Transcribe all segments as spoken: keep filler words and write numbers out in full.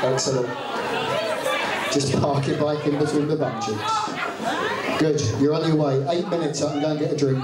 Excellent. Just park your bike in between the bum cheeks. Good, you're on your way. Eight minutes, I can go and get a drink.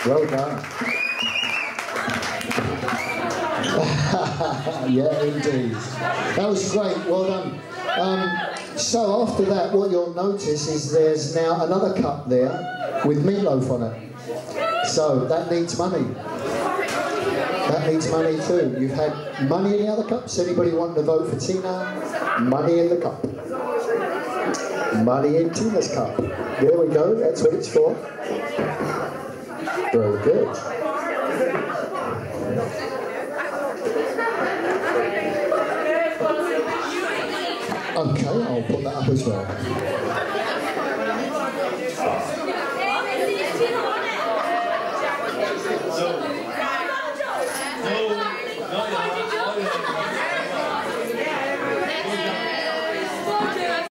Well done. Yeah, indeed. That was great. Well done. Um, so after that, what you'll notice is there's now another cup there with meatloaf on it. So that needs money. That needs money too. You've had money in the other cups. Anybody wanting to vote for Tina? Money in the cup. Money in Tina's cup. There we go. That's what it's for. Very good. Okay, I'll put that up as well.